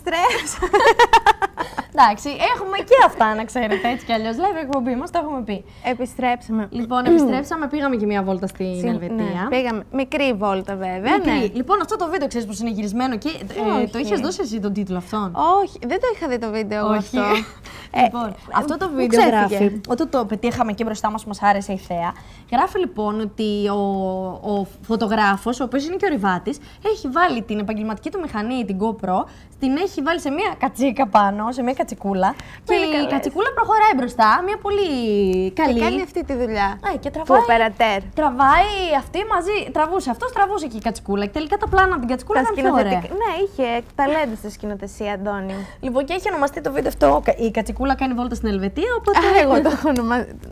Επιστρέψαμε. Εντάξει, έχουμε και αυτά να ξέρετε, έτσι κι αλλιώς. Live εκπομπή μας, το έχουμε πει. Επιστρέψαμε. Λοιπόν, επιστρέψαμε, πήγαμε και μια βόλτα στην Ελβετία. Ναι, πήγαμε. Μικρή βόλτα, βέβαια. Μικρή. Ναι. Λοιπόν, αυτό το βίντεο ξέρεις πως είναι γυρισμένο και το είχες δώσει εσύ τον τίτλο αυτόν. Όχι, δεν το είχα δει το βίντεο εγώ αυτό. Λοιπόν, αυτό το βίντεο γράφει, όταν το πετύχαμε και μπροστά μας που μας άρεσε η θέα, γράφει λοιπόν ότι ο φωτογράφος, ο οποίος είναι και ο Ριβάτης, έχει βάλει την επαγγελματική του μηχανή, την GoPro, την έχει βάλει σε μια κατσίκα πάνω, σε μια κατσικούλα και η κατσικούλα προχωράει μπροστά, μια πολύ καλή. Και κάνει αυτή τη δουλειά. Και τραβάει, του οπερατέρ. Τραβάει αυτή μαζί, τραβούσε αυτός, τραβούσε και η κατσικούλα. Και τελικά τα πλάνα από την κατσικούλα ήταν πιο ωραία. Ναι, είχε ταλέντο στη σκηνοθεσία, Αντώνη. Λοιπόν, και έχει ονομαστεί το βίντεο αυτό. Η κατσικούλα κάνει βόλτα στην Ελβετία, οπότε. Εγώ το έχω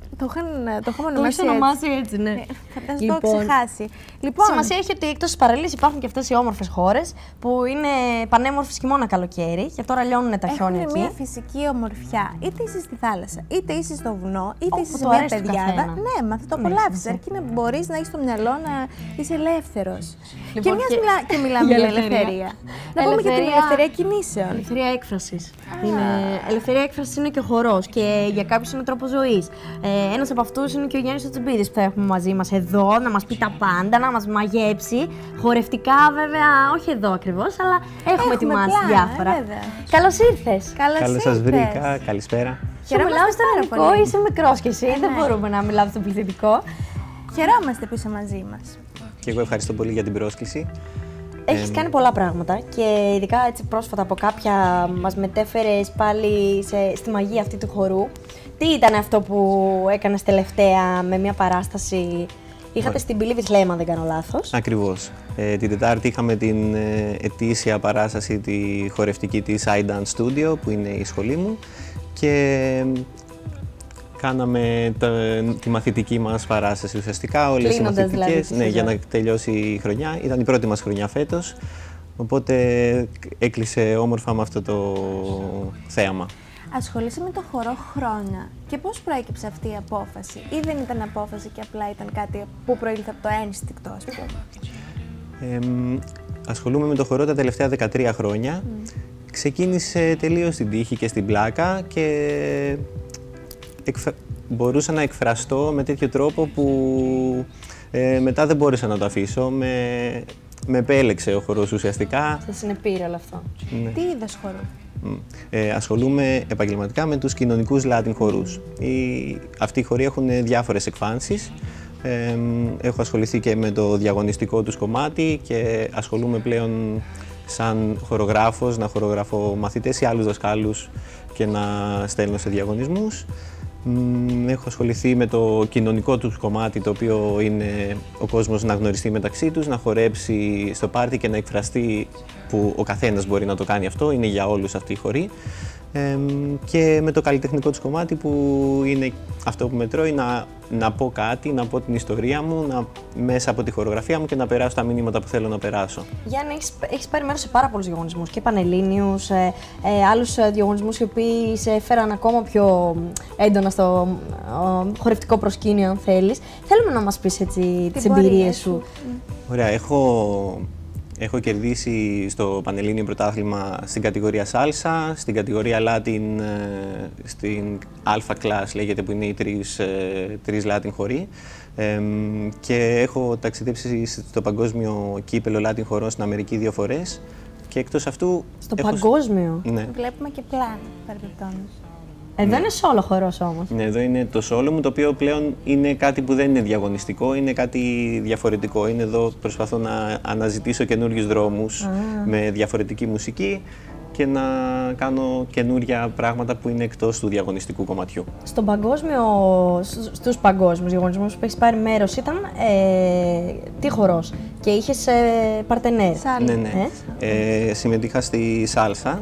ονομάσει έτσι, ναι. Φαντάζομαι το έχω ξεχάσει. Λοιπόν, σημασία έχει ότι εκτός της παραλίας υπάρχουν και αυτές οι όμορφες χώρες που είναι πανέμορφες χειμώνα καλοκαίρι και τώρα λιώνουν τα χιόνια εκεί. Έχουν μια φυσική ομορφιά. Είτε είσαι στη θάλασσα, είτε είσαι στο βουνό, είτε είσαι σε μια πεδιάδα. Ναι, μα θα το απολαύσεις. Αρκεί να μπορείς να έχεις στο μυαλό να είσαι ελεύθερος. Λοιπόν, και μιλάμε για ελευθερία. Να πούμε και την ελευθερία κινήσεων. Ελευθερία έκφρασης. Ελευθερία έκφρασης είναι και ο χορός και για κάποιους είναι τρόπο ζωής. Ένας από αυτούς είναι και ο Γιάννης Τσιμπίδης που θα έχουμε μαζί μας εδώ, να μας πει τα πάντα, να μας μαγέψει. Χορευτικά, βέβαια, όχι εδώ ακριβώς, αλλά έχουμε ετοιμάσει διάφορα. Καλώς ήρθες. Καλώς σας βρήκα. Καλησπέρα. Μιλάω στο ελληνικό, είσαι μικρός κι εσύ, δεν μπορούμε να μιλάμε στο πληθυντικό. Χαιρόμαστε που είσαι μαζί μας. Και εγώ ευχαριστώ πολύ για την πρόσκληση. Έχεις κάνει πολλά πράγματα και ειδικά έτσι πρόσφατα από κάποια μας μετέφερες πάλι στη μαγεία αυτή του χορού. Τι ήταν αυτό που έκανες τελευταία με μια παράσταση? Είχατε στην Believe It Slam, αν δεν κάνω λάθος. Ακριβώς. Την Τετάρτη είχαμε την ετήσια παράσταση, τη χορευτική της iDance Studio, που είναι η σχολή μου. Και κάναμε τη μαθητική μας παράσταση ουσιαστικά, όλες οι μαθητικές, δηλαδή, για να τελειώσει η χρονιά. Ήταν η πρώτη μας χρονιά φέτος, οπότε έκλεισε όμορφα με αυτό το θέαμα. Ασχολείσαι με το χορό χρόνια και πώς προέκυψε αυτή η απόφαση, ή δεν ήταν απόφαση και απλά ήταν κάτι που προήλθε από το ένστικτο, ας πούμε? Ασχολούμαι με το χορό τα τελευταία 13 χρόνια. Ξεκίνησε τελείως στην τύχη και στην πλάκα και μπορούσα να εκφραστώ με τέτοιο τρόπο που μετά δεν μπόρεσα να το αφήσω. Με επέλεξε ο χορός ουσιαστικά. Σε συνεπήρε όλο αυτό. Ναι. Τι είδος χορού? Ασχολούμαι επαγγελματικά με τους κοινωνικούς Latin χορούς. Αυτοί οι χοροί έχουν διάφορες εκφάνσεις. Έχω ασχοληθεί και με το διαγωνιστικό τους κομμάτι και ασχολούμαι πλέον σαν χορογράφος, να χορογραφώ μαθητές ή άλλους δασκάλους και να στέλνω σε διαγωνισμούς. Έχω ασχοληθεί με το κοινωνικό τους κομμάτι, το οποίο είναι ο κόσμος να γνωριστεί μεταξύ τους, να χορέψει στο πάρτι και να εκφραστεί, που ο καθένας μπορεί να το κάνει αυτό, είναι για όλους αυτή η χορή. Και με το καλλιτεχνικό τους κομμάτι, που είναι αυτό που μετρώει, να πω κάτι, να πω την ιστορία μου μέσα από τη χορογραφία μου και να περάσω τα μηνύματα που θέλω να περάσω. Γιάννη, έχεις πάρει μέρος σε πάρα πολλούς διαγωνισμούς και πανελλήνιους, άλλους διαγωνισμούς οι οποίοι σε φέραν ακόμα πιο έντονα στο χορευτικό προσκήνιο, αν θέλεις. Θέλουμε να μας πεις έτσι τις εμπειρίες σου. Ωραία, έχω κερδίσει στο Πανελλήνιο Πρωτάθλημα στην κατηγορία Σάλσα, στην κατηγορία Latin, στην Alpha Class λέγεται, που είναι οι τρεις Latin χοροί. Και έχω ταξιδέψει στο παγκόσμιο κύπελο Latin χορών στην Αμερική 2 φορές. Και εκτός αυτού... Στο παγκόσμιο? Ναι. Βλέπουμε και πλάνα, παρεμπιπτόντως. Εδώ είναι solo χορός όμως. Ναι, εδώ είναι το solo μου, το οποίο πλέον είναι κάτι που δεν είναι διαγωνιστικό, είναι κάτι διαφορετικό. Είναι εδώ, προσπαθώ να αναζητήσω καινούριους δρόμους με διαφορετική μουσική και να κάνω καινούρια πράγματα που είναι εκτός του διαγωνιστικού κομματιού. Στους παγκόσμιους διαγωνισμούς που έχεις πάρει μέρος ήταν τι χορός και είχες παρτενέρ? Ναι. Συμμετείχα στη Σάλσα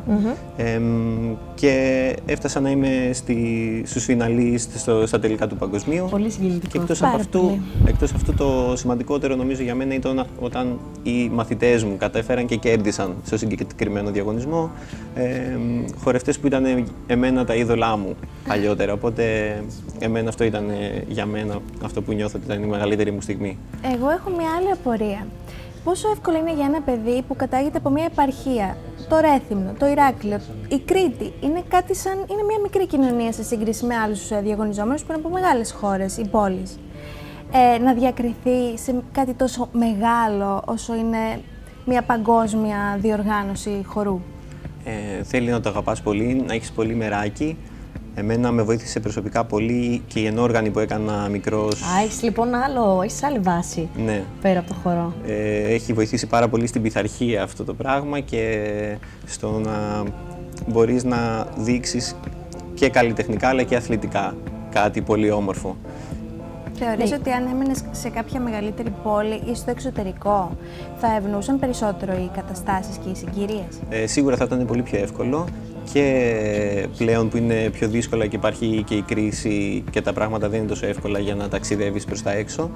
και έφτασα να είμαι στους φιναλίστ στα τελικά του παγκοσμίου. Πολύ συγκινητικό. Και εκτός αυτού το σημαντικότερο νομίζω για μένα ήταν όταν οι μαθητές μου κατέφεραν και κέρδισαν στο συγκεκριμένο διαγωνισμό. Χορευτές που ήταν εμένα τα είδωλά μου παλιότερα, οπότε εμένα αυτό ήταν για μένα αυτό που νιώθω ότι ήταν η μεγαλύτερη μου στιγμή. Εγώ έχω μια άλλη απορία. Πόσο εύκολο είναι για ένα παιδί που κατάγεται από μια επαρχία το Ρέθυμνο, το Ηράκλειο, η Κρήτη είναι κάτι σαν. Είναι μια μικρή κοινωνία σε σύγκριση με άλλους διαγωνιζόμενους που είναι από μεγάλες χώρες ή πόλεις. Να διακριθεί σε κάτι τόσο μεγάλο όσο είναι μια παγκόσμια διοργάνωση χορού. Θέλει να το αγαπάς πολύ, να έχεις πολύ μεράκι. Εμένα με βοήθησε προσωπικά πολύ και η ενόργανη που έκανα μικρός. Έχεις λοιπόν έχεις άλλη βάση, ναι, πέρα από το χορό. Έχει βοηθήσει πάρα πολύ στην πειθαρχία αυτό το πράγμα και στο να μπορείς να δείξεις και καλλιτεχνικά αλλά και αθλητικά κάτι πολύ όμορφο. Θεωρείς ότι αν έμενες σε κάποια μεγαλύτερη πόλη ή στο εξωτερικό θα ευνοούσαν περισσότερο οι καταστάσεις και οι συγκυρίες? Σίγουρα θα ήταν πολύ πιο εύκολο και πλέον που είναι πιο δύσκολα και υπάρχει και η κρίση και τα πράγματα δεν είναι τόσο εύκολα για να ταξιδεύεις προς τα έξω.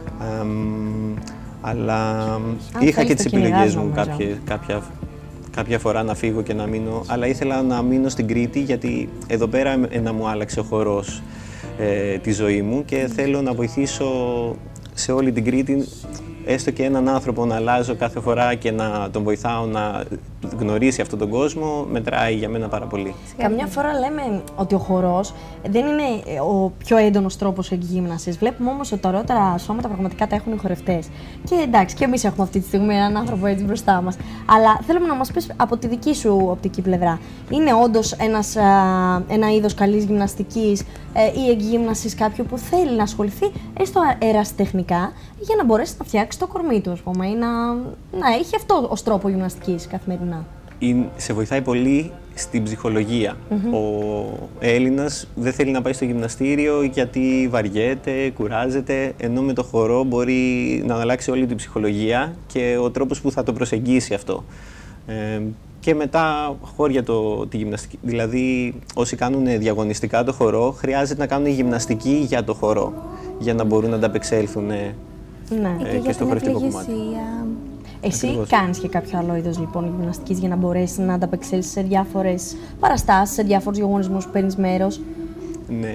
Αλλά είχα και τις επιλογές μου κάποια φορά να φύγω και να μείνω, αλλά ήθελα να μείνω στην Κρήτη γιατί εδώ πέρα να μου άλλαξε ο χορός τη ζωή μου και θέλω να βοηθήσω σε όλη την Κρήτη έστω και έναν άνθρωπο να αλλάζω κάθε φορά και να τον βοηθάω να γνωρίσει αυτόν τον κόσμο, μετράει για μένα πάρα πολύ. Καμιά φορά λέμε ότι ο χορός δεν είναι ο πιο έντονος τρόπος εκγύμνασης. Βλέπουμε όμως ότι τα ωραιότερα σώματα πραγματικά τα έχουν οι χορευτές. Και εντάξει, και εμείς έχουμε αυτή τη στιγμή έναν άνθρωπο έτσι μπροστά μας. Αλλά θέλουμε να μας πεις από τη δική σου οπτική πλευρά. Είναι όντως ένα είδος καλής γυμναστικής ή εκγύμνασης κάποιου που θέλει να ασχοληθεί έστω ερασιτεχνικά για να μπορέσει να φτιάξει το κορμί του, ας πούμε, ή να έχει αυτό ως τρόπο γυμναστικής καθημερινά? Σε βοηθάει πολύ στην ψυχολογία. Ο Έλληνας δεν θέλει να πάει στο γυμναστήριο γιατί βαριέται, κουράζεται, ενώ με το χορό μπορεί να αλλάξει όλη την ψυχολογία και ο τρόπος που θα το προσεγγίσει αυτό. Και μετά χώρια τη γυμναστική. Δηλαδή, όσοι κάνουν διαγωνιστικά το χορό, χρειάζεται να κάνουν γυμναστική για το χορό, για να μπορούν να ανταπεξέλθουν και στο χορευτικό κομμάτι. Εσύ κάνεις και κάποιο άλλο είδος λοιπόν γυμναστικής για να μπορέσεις να ανταπεξέλθεις σε διάφορες παραστάσεις, σε διάφορους διαγωνισμούς που παίρνεις μέρος? Ναι,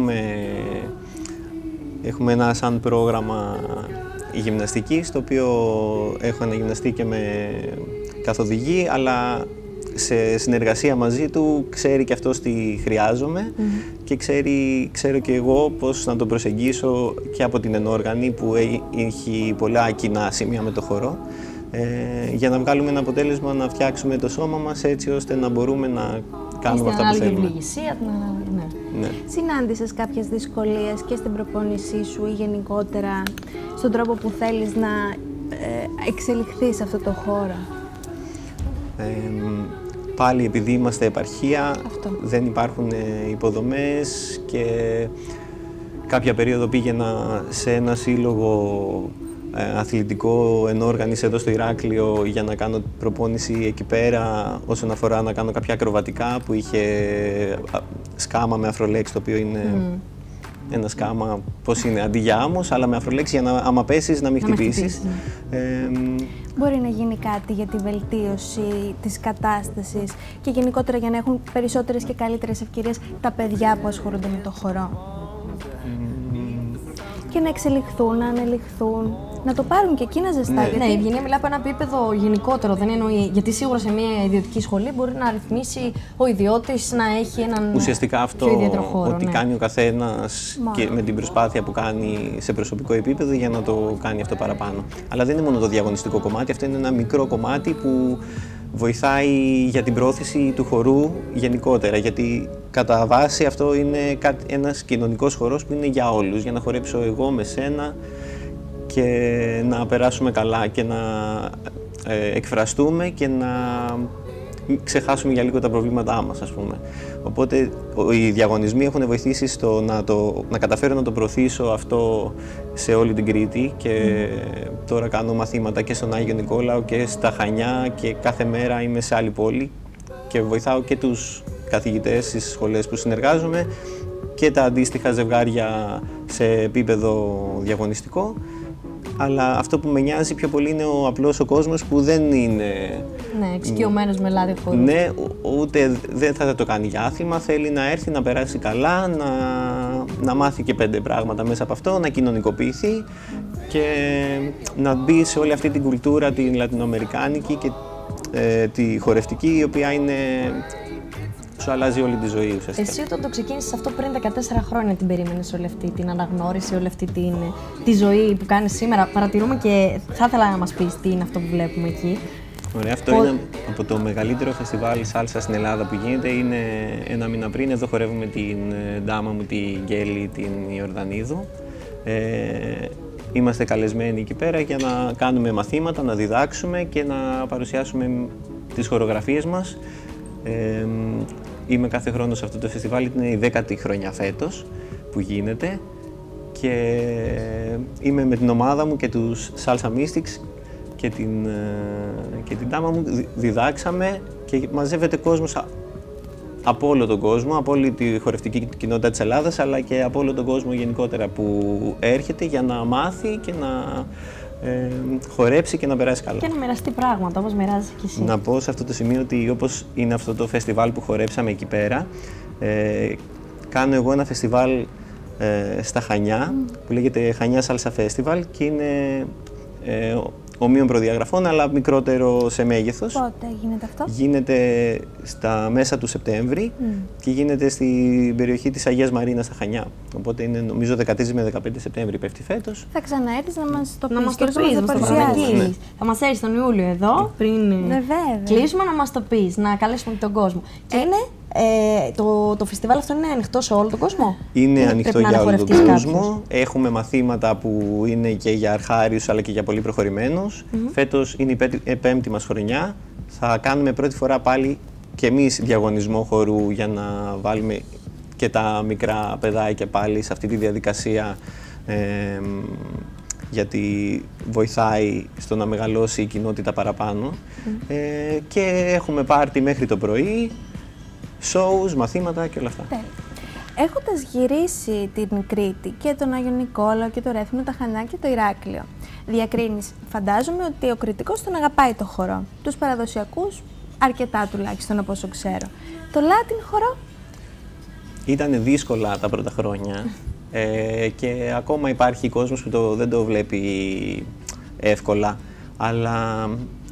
έχουμε ένα σαν πρόγραμμα γυμναστικής, το οποίο έχω αναγυμναστεί και με καθοδηγεί, αλλά σε συνεργασία μαζί του ξέρει και αυτός τι χρειάζομαι και ξέρω και εγώ πώς να το προσεγγίσω και από την ενόργανη που έχει πολλά κοινά σημεία με το χορό, για να βγάλουμε ένα αποτέλεσμα, να φτιάξουμε το σώμα μας έτσι ώστε να μπορούμε να κάνουμε αυτά που θέλουμε. Ναι. Συνάντησες κάποιες δυσκολίες και στην προπόνησή σου ή γενικότερα στον τρόπο που θέλεις να εξελιχθείς σε αυτό το χώρο? Πάλι επειδή είμαστε επαρχία, δεν υπάρχουν υποδομές και κάποια περίοδο πήγαινα σε ένα σύλλογο αθλητικό ενόργανης εδώ στο Ηράκλειο για να κάνω προπόνηση εκεί πέρα όσον αφορά να κάνω κάποια ακροβατικά που είχε σκάμα με αφρολέξη, το οποίο είναι ένα σκάμα, πώς είναι, αντί για άμμος, αλλά με αφρολέξη για να άμα πέσεις να μην χτυπήσεις. Μπορεί να γίνει κάτι για τη βελτίωση της κατάστασης και γενικότερα για να έχουν περισσότερες και καλύτερες ευκαιρίες τα παιδιά που ασχολούνται με το χορό? Και να εξελιχθούν, να ανελιχθούν, να το πάρουν και εκείνα ζεστά. Ναι, η Ευγενία μιλάει από ένα επίπεδο γενικότερο, δεν εννοεί. Γιατί σίγουρα σε μια ιδιωτική σχολή μπορεί να ρυθμίσει ο ιδιώτης να έχει έναν ουσιαστικά αυτό πιο ιδιαίτερο χώρο. Ότι κάνει ο καθένας και με την προσπάθεια που κάνει σε προσωπικό επίπεδο για να το κάνει αυτό παραπάνω. Αλλά δεν είναι μόνο το διαγωνιστικό κομμάτι, αυτό είναι ένα μικρό κομμάτι που βοηθάει για την πρόθεση του χορού γενικότερα. Γιατί κατά βάση αυτό είναι ένας κοινωνικός χορός που είναι για όλους. Για να χορέψω εγώ με σένα και να περάσουμε καλά και να εκφραστούμε και να ξεχάσουμε για λίγο τα προβλήματά μας, ας πούμε. Οπότε οι διαγωνισμοί έχουν βοηθήσει στο να καταφέρω να το προωθήσω αυτό σε όλη την Κρήτη και τώρα κάνω μαθήματα και στον Άγιο Νικόλαο και στα Χανιά και κάθε μέρα είμαι σε άλλη πόλη και βοηθάω και τους καθηγητές στις σχολές που συνεργάζομαι και τα αντίστοιχα ζευγάρια σε επίπεδο διαγωνιστικό. Αλλά αυτό που με νοιάζει πιο πολύ είναι ο απλός ο κόσμος που δεν είναι... Ναι, εξοικειωμένος με λάδι χορού. Ναι, ούτε δεν θα το κάνει για άθλημα, θέλει να έρθει να περάσει καλά, να μάθει και 5 πράγματα μέσα από αυτό, να κοινωνικοποιηθεί και να μπει σε όλη αυτή την κουλτούρα την λατινοαμερικάνικη και τη χορευτική, η οποία σου αλλάζει όλη τη ζωή ουσιαστικά. Εσύ όταν το ξεκίνησες αυτό πριν 14 χρόνια, την περίμενες όλη αυτή την αναγνώριση, όλη αυτή τη ζωή που κάνεις σήμερα? Παρατηρούμε και θα ήθελα να μας πεις τι είναι αυτό που βλέπουμε εκεί. Ωραία, αυτό είναι από το μεγαλύτερο φεστιβάλ σάλσα στην Ελλάδα που γίνεται. Είναι ένα μήνα πριν. Εδώ χορεύουμε την ντάμα μου, την Γκέλη, την Ιορδανίδου. Είμαστε καλεσμένοι εκεί πέρα για να κάνουμε μαθήματα, να διδάξουμε και να παρουσιάσουμε τις χορογραφίες μας. Είμαι κάθε χρόνο σε αυτό το φεστιβάλ, είναι η 10η χρονιά φέτος που γίνεται και είμαι με την ομάδα μου και τους Salsa Mystics και την ντάμα μου, διδάξαμε και μαζεύεται κόσμος από όλο τον κόσμο, από όλη τη χορευτική κοινότητα της Ελλάδας, αλλά και από όλο τον κόσμο γενικότερα που έρχεται για να μάθει και να χορέψει και να περάσει καλά. Και να μοιραστεί πράγματα, όπως μοιράζεσαι κι εσύ. Να πω σε αυτό το σημείο ότι όπως είναι αυτό το φεστιβάλ που χορέψαμε εκεί πέρα, κάνω εγώ ένα φεστιβάλ στα Χανιά, που λέγεται Χανιά Salsa Festival και είναι ομοίων προδιαγραφών, αλλά μικρότερο σε μέγεθος. Πότε γίνεται αυτό? Γίνεται στα μέσα του Σεπτέμβρη και γίνεται στην περιοχή της Αγίας Μαρίνας στα Χανιά. Οπότε είναι νομίζω 13 με 15 Σεπτέμβρη πέφτει φέτος. Θα ξαναέρθεις να μας το πεις, να μας το πεις, θα μας έρθεις τον Ιούλιο εδώ, πριν κλείσουμε, να μας το πεις, να καλέσουμε τον κόσμο. Και είναι το φεστιβάλ αυτό είναι ανοιχτό σε όλο τον κόσμο? Είναι ανοιχτό για όλο τον κόσμο. Έχουμε μαθήματα που είναι και για αρχάριους αλλά και για πολύ προχωρημένους. Φέτος είναι η 5η μας χρονιά. Θα κάνουμε πρώτη φορά πάλι και εμείς διαγωνισμό χορού για να βάλουμε και τα μικρά παιδάκια πάλι σε αυτή τη διαδικασία, γιατί βοηθάει στο να μεγαλώσει η κοινότητα παραπάνω. Και έχουμε πάρτι μέχρι το πρωί, shows, μαθήματα και όλα αυτά. Έχοντας γυρίσει την Κρήτη και τον Άγιο Νικόλαο και το Ρέθυμνο, τα Χανιά και το Ηράκλειο, διακρίνεις, φαντάζομαι ότι ο Κρητικός τον αγαπάει το χορό. Τους παραδοσιακούς, αρκετά τουλάχιστον από όσο ξέρω. Το Latin χορό? Ήτανε δύσκολα τα πρώτα χρόνια και ακόμα υπάρχει κόσμος που δεν το βλέπει εύκολα, αλλά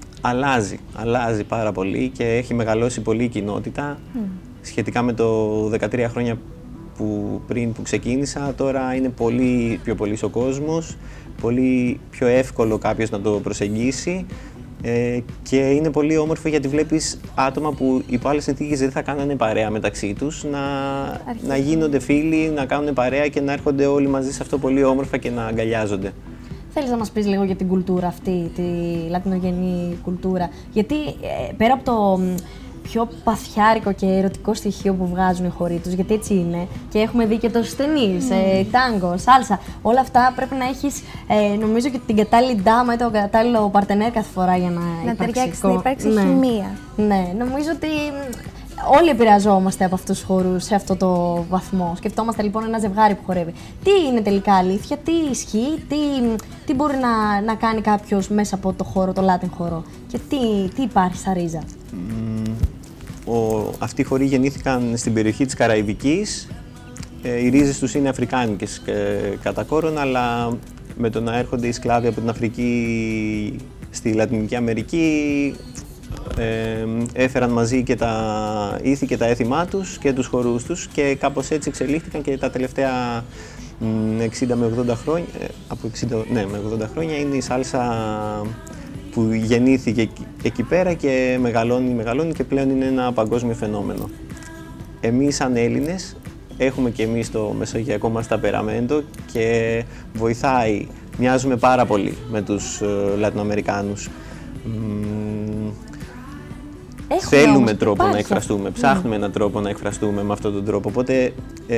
αλλάζει πάρα πολύ και έχει μεγαλώσει πολύ η κοινότητα. Σχετικά με το 13 χρόνια που ξεκίνησα, τώρα είναι πολύ πιο πολύς ο κόσμος, πολύ πιο εύκολο κάποιος να το προσεγγίσει και είναι πολύ όμορφο γιατί βλέπεις άτομα που υπό άλλες συνθήκες δεν θα κάνανε παρέα μεταξύ τους, να γίνονται φίλοι, να κάνουν παρέα και να έρχονται όλοι μαζί σε αυτό πολύ όμορφα και να αγκαλιάζονται. Θέλεις να μας πεις λίγο για την κουλτούρα αυτή, τη λατινογενή κουλτούρα? Γιατί πέρα από το πιο παθιάρικο και ερωτικό στοιχείο που βγάζουν οι χοροί τους, γιατί έτσι είναι, και έχουμε δει και το ταινίς, τάγκο, σάλσα, όλα αυτά πρέπει να έχεις νομίζω και την κατάλληλη ντάμα ή τον κατάλληλο παρτενέρ κάθε φορά για να υπάρξει χημεία. Ναι, νομίζω ότι όλοι επηρεαζόμαστε από αυτούς τους χορούς σε αυτό το βαθμό. Σκεφτόμαστε λοιπόν ένα ζευγάρι που χορεύει. Τι είναι τελικά αλήθεια, τι ισχύει, τι μπορεί να κάνει κάποιος μέσα από το χώρο, το Latin χώρο, και τι υπάρχει στα ρίζα? Αυτοί οι χοροί γεννήθηκαν στην περιοχή της Καραϊβικής. Οι ρίζες τους είναι αφρικάνικες κατά κόρον, αλλά με το να έρχονται οι σκλάβοι από την Αφρική στη Λατινική Αμερική, έφεραν μαζί και τα ήθη και τα έθιμά τους και τους χορούς τους και κάπως έτσι εξελίχθηκαν και τα τελευταία 60 με 80 χρόνια, από 60 με 80 χρόνια είναι η σάλσα που γεννήθηκε εκεί πέρα και μεγαλώνει και πλέον είναι ένα παγκόσμιο φαινόμενο. Εμείς σαν Έλληνες έχουμε και εμείς το μεσογειακό μας ταπεραμέντο και βοηθάει, μοιάζουμε πάρα πολύ με τους Λατινοαμερικάνους. Θέλουμε τρόπο να εκφραστούμε, ψάχνουμε έναν τρόπο να εκφραστούμε με αυτόν τον τρόπο, οπότε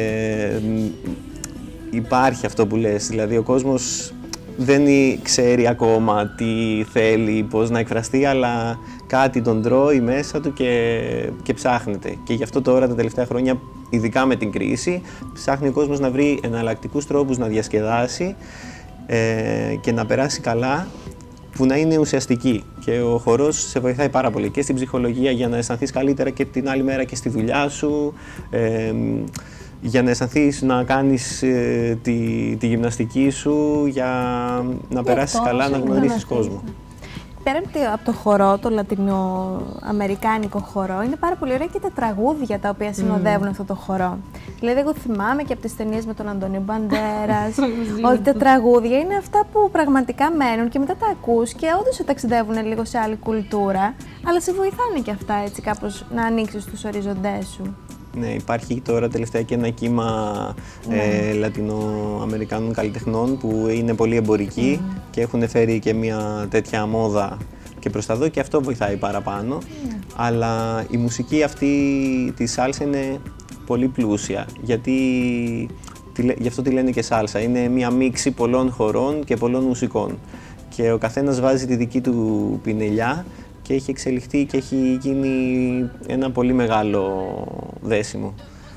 υπάρχει αυτό που λες, δηλαδή ο κόσμος δεν ξέρει ακόμα τι θέλει, πώς να εκφραστεί, αλλά κάτι τον τρώει μέσα του και ψάχνεται. Και γι' αυτό τώρα τα τελευταία χρόνια, ειδικά με την κρίση, ψάχνει ο κόσμος να βρει εναλλακτικούς τρόπους να διασκεδάσει και να περάσει καλά, που να είναι ουσιαστική. Και ο χορός σε βοηθάει πάρα πολύ και στην ψυχολογία για να αισθανθείς καλύτερα και την άλλη μέρα και στη δουλειά σου, για να αισθανθείς να κάνεις τη γυμναστική σου, για να περάσεις καλά, να γνωρίσεις κόσμο. πέρα από το χορό, το λατινοαμερικάνικο χορό, είναι πάρα πολύ ωραία και τα τραγούδια τα οποία συνοδεύουν αυτό το χορό. Δηλαδή, εγώ θυμάμαι και από τις ταινίες με τον Αντώνιο Μπαντέρας ότι τα τραγούδια είναι αυτά που πραγματικά μένουν και μετά τα ακούς και όντως σε ταξιδεύουν λίγο σε άλλη κουλτούρα, αλλά σε βοηθάνε και αυτά έτσι κάπως να ανοίξεις τους οριζοντές σου. Ναι, υπάρχει τώρα τελευταία και ένα κύμα Λατινοαμερικάνων καλλιτεχνών που είναι πολύ εμπορικοί και έχουν φέρει και μια τέτοια μόδα και προς τα δω και αυτό βοηθάει παραπάνω. Αλλά η μουσική αυτή τη σάλσα είναι πολύ πλούσια, γιατί γι' αυτό τη λένε και σάλσα. Είναι μια μίξη πολλών χωρών και πολλών μουσικών και ο καθένας βάζει τη δική του πινελιά και έχει εξελιχθεί και έχει γίνει ένα πολύ μεγάλο δέσιμο.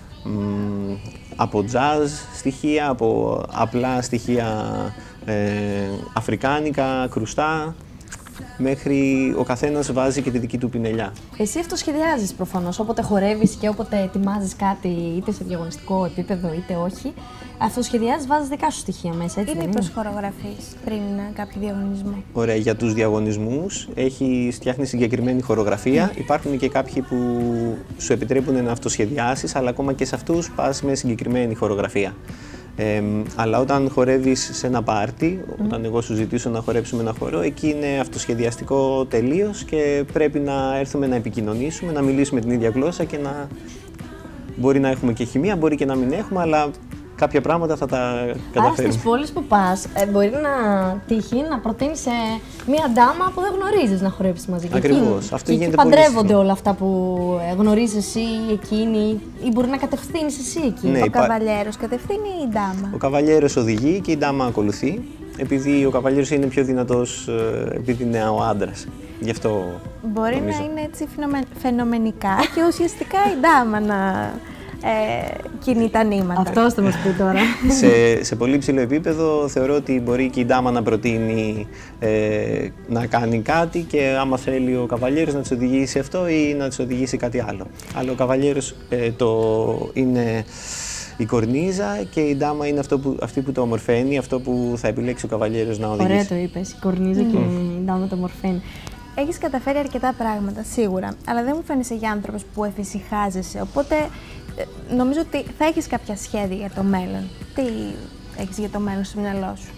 Από jazz στοιχεία, από απλά στοιχεία αφρικάνικα, κρουστά, μέχρι ο καθένας βάζει και τη δική του πινελιά. Εσύ αυτοσχεδιάζεις προφανώς, όποτε χορεύεις και όποτε ετοιμάζεις κάτι, είτε σε διαγωνιστικό επίπεδο είτε όχι, αυτοσχεδιάζεις, βάζεις δικά σου στοιχεία μέσα, έτσι δεν είναι? Μήπως χορογραφείς πριν κάποιο διαγωνισμό? Ωραία, για τους διαγωνισμούς φτιάχνει συγκεκριμένη χορογραφία. Υπάρχουν και κάποιοι που σου επιτρέπουν να αυτοσχεδιάσεις, αλλά ακόμα και σε αυτούς πας με συγκεκριμένη χορογραφία. Αλλά όταν χορεύεις σε ένα πάρτι, όταν εγώ σου ζητήσω να χορέψουμε ένα χορό, εκεί είναι αυτοσχεδιαστικό τελείως και πρέπει να έρθουμε να επικοινωνήσουμε, να μιλήσουμε την ίδια γλώσσα και να... Μπορεί να έχουμε και χημεία, μπορεί και να μην έχουμε, αλλά κάποια πράγματα θα τα καταφέρουμε. Άρα στις πόλεις που πας, μπορεί να τύχει να προτείνεις σε μία ντάμα που δεν γνωρίζεις να χορέψεις μαζί. Ακριβώς. Αυτό γίνεται πολύ. Παντρεύονται όλα αυτά που γνωρίζεις εσύ, εκείνη, ή μπορεί να κατευθύνεις εσύ εκεί. Ναι, ο καβαλιέρος κατευθύνει ή η ντάμα? Ο καβαλιέρος οδηγεί και η ντάμα ακολουθεί. Επειδή ο καβαλιέρος είναι πιο δυνατός, επειδή είναι ο άντρας. Γι' αυτό μπορεί νομίζω να είναι έτσι φαινομενικά και ουσιαστικά η ντάμα να κινεί τα νήματα. Αυτό θα μας πει τώρα. Σε πολύ ψηλό επίπεδο θεωρώ ότι μπορεί και η ντάμα να προτείνει να κάνει κάτι και άμα θέλει ο καβαλιέρος να της οδηγήσει αυτό ή να της οδηγήσει κάτι άλλο. Αλλά ο καβαλιέρος είναι η κορνίζα και η ντάμα είναι αυτή που το ομορφαίνει, αυτό που θα επιλέξει ο καβαλιέρος να οδηγήσει. Ωραία το είπες, η κορνίζα και η ντάμα το ομορφαίνει. Έχεις καταφέρει αρκετά πράγματα, σίγουρα, αλλά δεν μου φαίνεσαι για άνθρωπος που εφησυχάζεσαι, οπότε νομίζω ότι θα έχεις κάποια σχέδια για το μέλλον. Τι έχεις για το μέλλον στο μυαλό σου?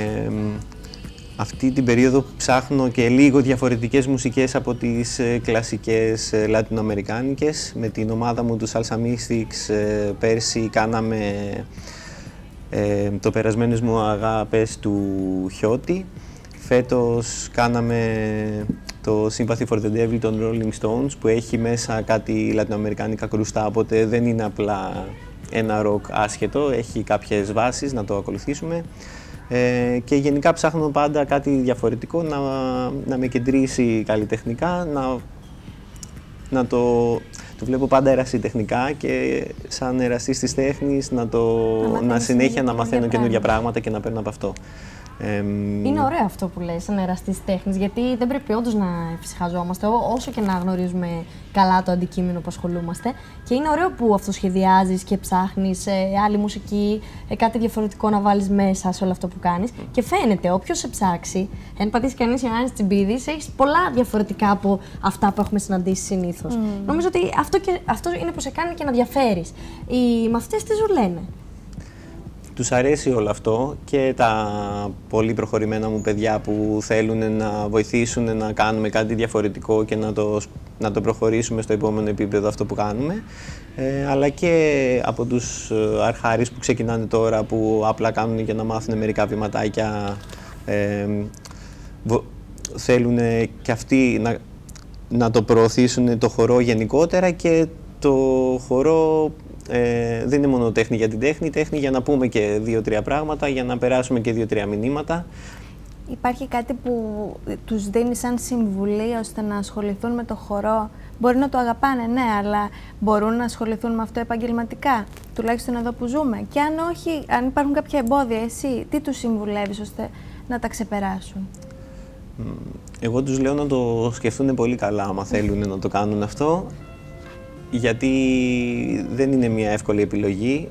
Αυτή την περίοδο ψάχνω και λίγο διαφορετικές μουσικές από τις κλασικές λατινοαμερικάνικες. Με την ομάδα μου του Salsa Mystics πέρσι κάναμε το περασμένες μου αγάπες του Χιώτη. Φέτος κάναμε το Sympathy for the Devil των Rolling Stones που έχει μέσα κάτι λατινοαμερικάνικα κρουστά, οπότε δεν είναι απλά ένα ροκ άσχετο, έχει κάποιες βάσεις να το ακολουθήσουμε. Και γενικά ψάχνω πάντα κάτι διαφορετικό, να με κεντρήσει καλλιτεχνικά, το βλέπω πάντα ερασιτεχνικά και σαν εραστής της τέχνης να συνέχεια να μαθαίνω καινούργια πράγματα και να παίρνω από αυτό. Είναι ωραίο αυτό που λες, σαν εραστής τέχνης, γιατί δεν πρέπει όντως να εφησυχαζόμαστε, όσο και να γνωρίζουμε καλά το αντικείμενο που ασχολούμαστε. Και είναι ωραίο που αυτοσχεδιάζεις και ψάχνεις άλλη μουσική, κάτι διαφορετικό να βάλεις μέσα σε όλο αυτό που κάνεις. Και φαίνεται, όποιος σε ψάξει, αν πατήσει κανείς η Άννη Τσιμπίδης, έχεις πολλά διαφορετικά από αυτά που έχουμε συναντήσει συνήθως. Νομίζω ότι αυτό είναι που σε κάνει και να διαφέρεις. Οι μαθητές τι σου λένε? Τους αρέσει όλο αυτό και τα πολύ προχωρημένα μου παιδιά που θέλουν να βοηθήσουν να κάνουμε κάτι διαφορετικό και να το προχωρήσουμε στο επόμενο επίπεδο αυτό που κάνουμε. Αλλά και από τους αρχάριους που ξεκινάνε τώρα, που απλά κάνουν για να μάθουν μερικά βηματάκια, θέλουν και αυτοί να το προωθήσουν το χορό γενικότερα και το χορό δεν είναι μόνο τέχνη για την τέχνη για να πούμε και 2-3 πράγματα, για να περάσουμε και 2-3 μηνύματα. Υπάρχει κάτι που τους δίνει σαν συμβουλή ώστε να ασχοληθούν με το χορό? Μπορεί να το αγαπάνε, ναι, αλλά μπορούν να ασχοληθούν με αυτό επαγγελματικά, τουλάχιστον εδώ που ζούμε? Και αν όχι, αν υπάρχουν κάποια εμπόδια, εσύ τι τους συμβουλεύεις ώστε να τα ξεπεράσουν? Εγώ τους λέω να το σκεφτούν πολύ καλά άμα θέλουν να το κάνουν αυτό, γιατί δεν είναι μια εύκολη επιλογή.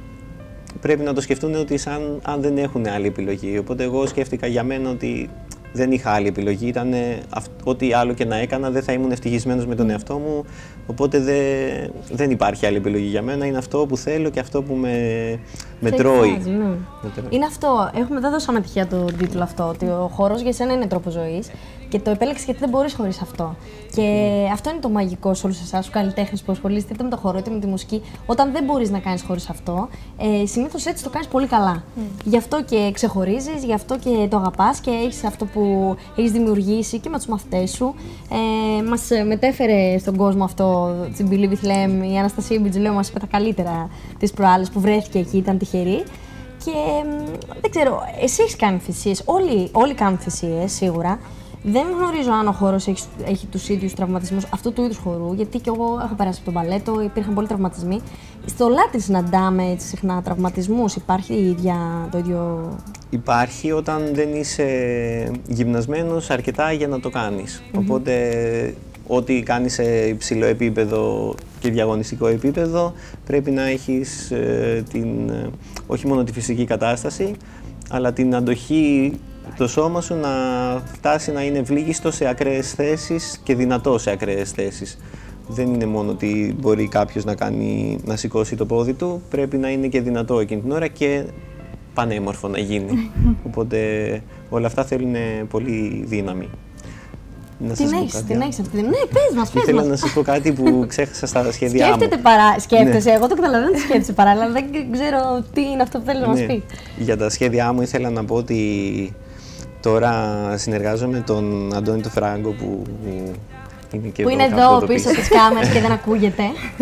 Πρέπει να το σκεφτούν ότι αν δεν έχουν άλλη επιλογή. Οπότε εγώ σκέφτηκα για μένα ότι δεν είχα άλλη επιλογή. Ήταν ό,τι άλλο και να έκανα, δεν θα ήμουν ευτυχισμένος με τον εαυτό μου. Οπότε δεν υπάρχει άλλη επιλογή για μένα. Είναι αυτό που θέλω και αυτό που με τρώει. Είναι αυτό. Δεν δώσαμε τυχαία τον τίτλο αυτό, ότι ο χώρος για εσένα είναι τρόπος ζωής και το επέλεξες γιατί δεν μπορείς χωρίς αυτό. Και αυτό είναι το μαγικό σε όλους εσάς, τους καλλιτέχνες που ασχολείστε είτε με το χορό είτε με τη μουσική. Όταν δεν μπορείς να κάνεις χωρίς αυτό, συνήθως έτσι το κάνεις πολύ καλά. Γι' αυτό και ξεχωρίζεις, γι' αυτό και το αγαπάς και έχεις αυτό που έχεις δημιουργήσει και με τους μαθητές σου. Μας μετέφερε στον κόσμο αυτό στην Believe Bethlehem, η Αναστασία Μπιτζουλέου μας είπε τα καλύτερα τις προάλλες που βρέθηκε εκεί, ήταν τυχερή. Και δεν ξέρω, εσύ έχεις κάνει θυσίες, όλοι κάνουν θυσίες σίγουρα. Δεν γνωρίζω αν ο χώρος έχει τους ίδιους τραυματισμούς αυτού του είδους χορού, γιατί και εγώ έχω περάσει από τον μπαλέτο, υπήρχαν πολλοί τραυματισμοί. Στο Latin συναντάμε έτσι συχνά τραυματισμούς, υπάρχει το ίδιο. Υπάρχει όταν δεν είσαι γυμνασμένος αρκετά για να το κάνεις. Οπότε, ό,τι κάνεις σε υψηλό επίπεδο και διαγωνιστικό επίπεδο, πρέπει να έχεις όχι μόνο τη φυσική κατάσταση, αλλά την αντοχή, το σώμα σου να φτάσει να είναι ευλίγιστο σε ακραίες θέσεις και δυνατό σε ακραίες θέσεις. Δεν είναι μόνο ότι μπορεί κάποιος να σηκώσει το πόδι του, πρέπει να είναι και δυνατό εκείνη την ώρα και πανέμορφο να γίνει. Οπότε όλα αυτά θέλουν πολύ δύναμη. Την έχεις αυτή. Ναι, πες μας. Ήθελα να σας πω κάτι που ξέχασα στα σχέδιά μου. Σκέφτεσαι, εγώ το καταλαβαίνω ότι σκέφτεσαι παρά, αλλά δεν ξέρω τι είναι αυτό που θέλει να μας πει. Για τα σχέδιά μου ήθελα να πω ότι τώρα συνεργάζομαι με τον Αντώνη του Φράγκο που είναι εδώ πίσω από τις κάμερες και δεν ακούγεται.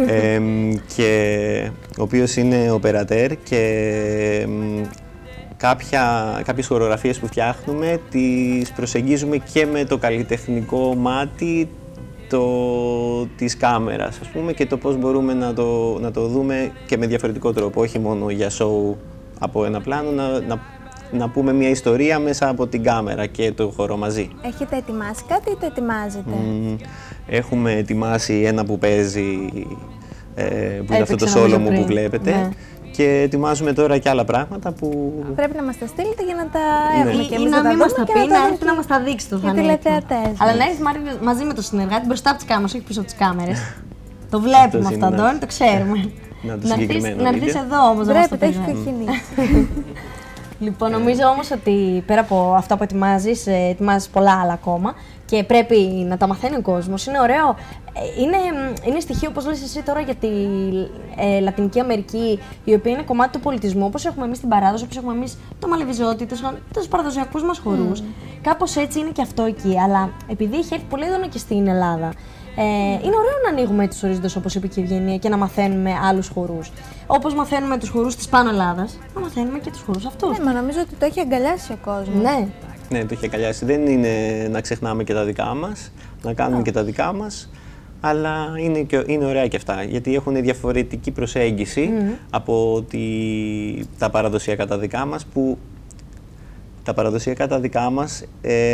Και ο οποίος είναι οπερατέρ και κάποιες χορογραφίες που φτιάχνουμε τις προσεγγίζουμε και με το καλλιτεχνικό μάτι της κάμερας, ας πούμε, και το πώς μπορούμε να το δούμε και με διαφορετικό τρόπο, όχι μόνο για show από ένα πλάνο, να πούμε μια ιστορία μέσα από την κάμερα και το χορό μαζί. Έχετε ετοιμάσει κάτι ή το ετοιμάζετε? Έχουμε ετοιμάσει ένα που παίζει, που είναι αυτό το solo μου που βλέπετε. Ναι. Και ετοιμάζουμε τώρα και άλλα πράγματα που. Πρέπει να μας τα στείλετε για να τα έχουμε και εμείς. Ή να μην μας τα πει, να έρθει να μας τα δείξει το φανέλι. Αλλά να έρθει μαζί με τον συνεργάτη μπροστά από τις κάμερες, όχι πίσω από τις κάμερες. Το βλέπουμε αυτό, Αντώνη, το ξέρουμε. Να έρθεις εδώ όμως να μας το πεις. Λοιπόν, νομίζω όμως ότι πέρα από αυτά που ετοιμάζεις πολλά άλλα ακόμα και πρέπει να τα μαθαίνει ο κόσμος. Είναι ωραίο. Είναι στοιχείο, όπως λες εσύ τώρα, για τη Λατινική Αμερική, η οποία είναι κομμάτι του πολιτισμού, όπως έχουμε εμείς την παράδοση, όπως έχουμε εμείς το μαλεβιζότι, τους παραδοσιακούς μας χορούς. Κάπως έτσι είναι και αυτό εκεί, αλλά επειδή έχει έρθει πολύ έντονο και στην Ελλάδα, είναι ωραίο να ανοίγουμε τους ορίζοντες, όπως είπε και η Ευγενία, και να μαθαίνουμε άλλους χορούς. Όπως μαθαίνουμε τους χορούς της Πάνω Ελλάδας, να μαθαίνουμε και τους χορούς αυτούς. Ναι, μα νομίζω ότι το έχει αγκαλιάσει ο κόσμος. Ναι, το έχει αγκαλιάσει. Δεν είναι να ξεχνάμε και τα δικά μας, να κάνουμε και τα δικά μας, αλλά είναι ωραία και αυτά, γιατί έχουν διαφορετική προσέγγιση από τα παραδοσιακά τα δικά μας, που τα παραδοσιακά τα δικά μας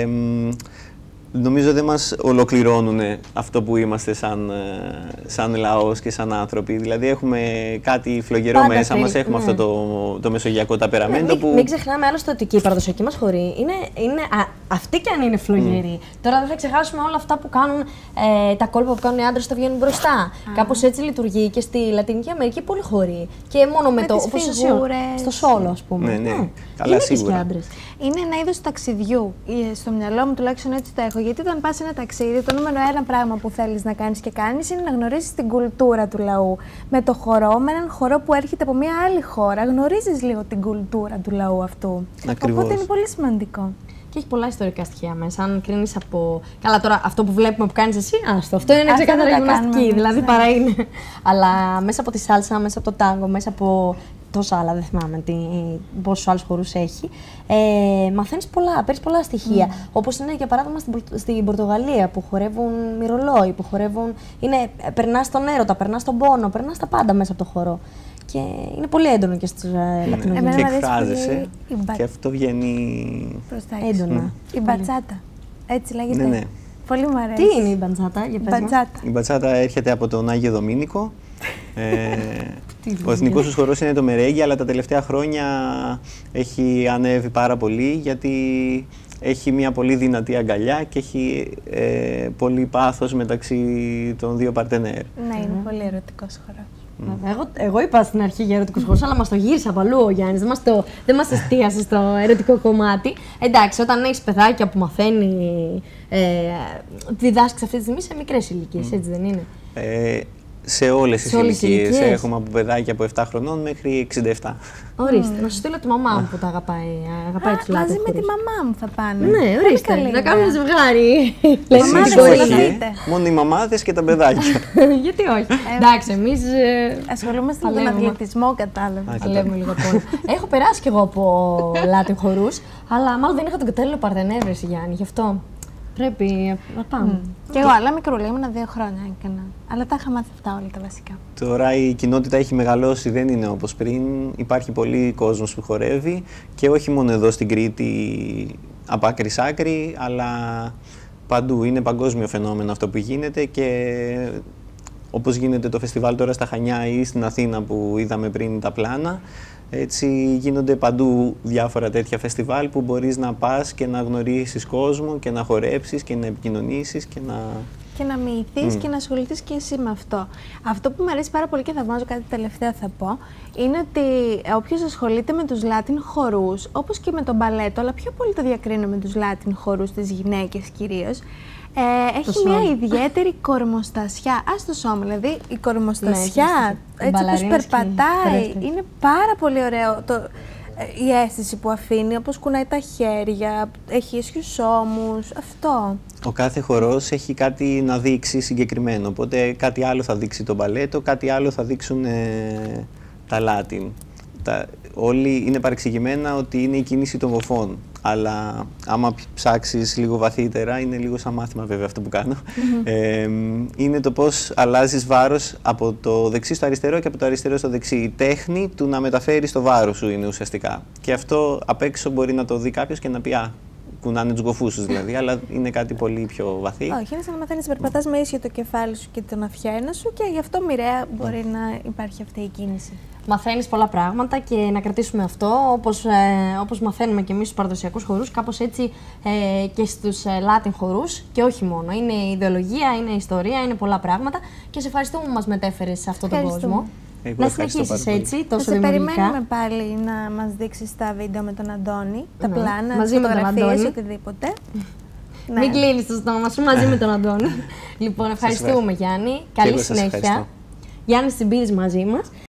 νομίζω δεν μας ολοκληρώνουν αυτό που είμαστε σαν λαός και σαν άνθρωποι. Δηλαδή έχουμε κάτι φλογερό μέσα μας, έχουμε αυτό το μεσογειακό ταπεραμέντο που. Μην ξεχνάμε άλλωστε ότι και η παραδοσιακή μας χορή είναι αυτή και αν είναι φλογερή. Τώρα δεν θα ξεχάσουμε όλα αυτά που κάνουν, τα κόλπα που κάνουν οι άντρες όταν βγαίνουν μπροστά. Κάπως έτσι λειτουργεί και στη Λατινική Αμερική πολύ χορή. Και μόνο με το. Όπως στο σόλο, ας πούμε. Ναι. Καλά, σίγουρα. Είναι ένα είδος ταξιδιού. Στο μυαλό μου τουλάχιστον έτσι το έχω. Γιατί όταν πας σε ένα ταξίδι, το νούμερο ένα πράγμα που θέλεις να κάνεις και κάνεις είναι να γνωρίσεις την κουλτούρα του λαού. Με το χορό, με έναν χορό που έρχεται από μια άλλη χώρα, γνωρίζεις λίγο την κουλτούρα του λαού αυτού. Ακριβώς. Οπότε είναι πολύ σημαντικό. Και έχει πολλά ιστορικά στοιχεία μέσα. Αν κρίνεις από. Καλά, τώρα αυτό που βλέπουμε που κάνεις εσύ, αυτό είναι ξεκάθαρα γυμναστική. Δηλαδή παρά είναι. Αλλά μέσα από τη σάλσα, μέσα από το τάγκο, μέσα από τόσα άλλα, δεν θυμάμαι πόσους άλλους χορούς έχει. Μαθαίνεις πολλά, παίρνεις πολλά στοιχεία. Όπως είναι για παράδειγμα στην Πορτογαλία που χορεύουν μυρολόι, που χορεύουν. Περνάς τον έρωτα, περνάς τον πόνο, περνάς τα πάντα μέσα από το χορό. Και είναι πολύ έντονο και στους Λατινογενείς. Και εκφράζεσαι και αυτό βγαίνει έντονα. Η μπατσάτα. Έτσι λέγεται. Ναι. Πολύ μου αρέσει. Τι είναι η μπατσάτα, για πες μας. Η μπατσάτα έρχεται από τον Άγιο Δομήνικο. Ο εθνικός τους χορός είναι το μερέγγι, αλλά τα τελευταία χρόνια έχει ανέβει πάρα πολύ, γιατί έχει μια πολύ δυνατή αγκαλιά και έχει πολύ πάθος μεταξύ των δύο παρτενέρ. Ναι, είναι πολύ ερωτικός χορός. Εγώ είπα στην αρχή για ερωτικούς χορούς, αλλά μας το γύρισε από αλλού ο Γιάννης. Δεν μας εστίασε στο ερωτικό κομμάτι. Εντάξει, όταν έχεις παιδάκια που μαθαίνει, διδάσκεις αυτή τη στιγμή σε μικρές ηλικίες, έτσι δεν είναι? Σε όλες τις ηλικίες. Έχουμε από παιδάκια από 7 χρονών μέχρι 67. Ορίστε, να σου στείλω τη μαμά μου που τα αγαπάει τους Latin μαζί χορούς. με τη μαμά μου θα πάνε. Ναι, ορίστε, να κάνουμε ζευγάρι. Μαμάδες όχι, μόνο οι μαμάδες και τα παιδάκια. Γιατί όχι. Εντάξει, εμείς ασχολούμαστε με τον αθλητισμό, κατάλαβα. Παλεύουμε λίγο πόνο. Έχω περάσει κι εγώ από Latin χορούς, αλλά μάλλον δεν είχα τον κατάλληλο παρτενέρ, Γιάννη, γι' αυτό. Πρέπει να πάμε. Κι εγώ, αλλά μικρούλα, ήμουνα 2 χρόνια έκανα. Αλλά τα είχα μάθει αυτά όλα τα βασικά. Τώρα η κοινότητα έχει μεγαλώσει, δεν είναι όπως πριν. Υπάρχει πολύ κόσμος που χορεύει και όχι μόνο εδώ στην Κρήτη από άκρη σ' άκρη, αλλά παντού. Είναι παγκόσμιο φαινόμενο αυτό που γίνεται και όπως γίνεται το φεστιβάλ τώρα στα Χανιά ή στην Αθήνα που είδαμε πριν τα πλάνα. Έτσι γίνονται παντού διάφορα τέτοια φεστιβάλ που μπορείς να πας και να γνωρίσεις κόσμο και να χορέψεις και να επικοινωνήσεις και να μοιηθείς και να ασχοληθείς και εσύ με αυτό. Αυτό που μου αρέσει πάρα πολύ και θαυμάζω, κάτι τελευταίο θα πω, είναι ότι όποιος ασχολείται με τους Latin χορούς, όπως και με τον μπαλέτο, αλλά πιο πολύ το διακρίνω με τους Latin χορούς, τις γυναίκες κυρίως, έχει μια ιδιαίτερη κορμοστασιά. Ας το σώμα, δηλαδή η κορμοστασιά, έτσι όπως περπατάει, είναι πάρα πολύ ωραίο. Η αίσθηση που αφήνει, όπως κουνάει τα χέρια, έχει ίσιους ώμους, αυτό. Ο κάθε χορός έχει κάτι να δείξει συγκεκριμένο, οπότε κάτι άλλο θα δείξει το μπαλέτο, κάτι άλλο θα δείξουν τα Latin. Όλοι είναι παρεξηγημένα ότι είναι η κίνηση των βοφών, αλλά άμα ψάξεις λίγο βαθύτερα, είναι λίγο σαν μάθημα βέβαια αυτό που κάνω, είναι το πώς αλλάζεις βάρος από το δεξί στο αριστερό και από το αριστερό στο δεξί. Η τέχνη του να μεταφέρεις το βάρος σου είναι ουσιαστικά. Και αυτό απ' έξω μπορεί να το δει κάποιος και να πει «Α, κουνάνε τους γοφούς τους δηλαδή», αλλά είναι κάτι πολύ πιο βαθύ. Όχι, είναι σαν να μαθαίνεις να περπατάς με ίσιο το κεφάλι σου και τον αφιένα σου και γι' αυτό μοιραία μπορεί να υπάρχει αυτή η κίνηση. Μαθαίνεις πολλά πράγματα και να κρατήσουμε αυτό, όπως μαθαίνουμε και εμείς στους παραδοσιακούς χορούς, κάπως έτσι και στους Latin χορούς και όχι μόνο. Είναι ιδεολογία, είναι ιστορία, είναι πολλά πράγματα και σε ευχαριστούμε που μας μετέφερες σε αυτόν τον κόσμο. Να συνεχίσεις έτσι, τόσο δημιουργικά. Σε περιμένουμε πάλι να μας δείξεις τα βίντεο με τον Αντώνη, τα πλάνα, μαζί με τον Αντώνη, οτιδήποτε. Μην κλείνεις το στόμα σου, μαζί με τον Αντώνη. Λοιπόν, ευχαριστούμε Γιάννη, καλή συνέχεια. Γιάννης Τσιμπίδης μαζί μας.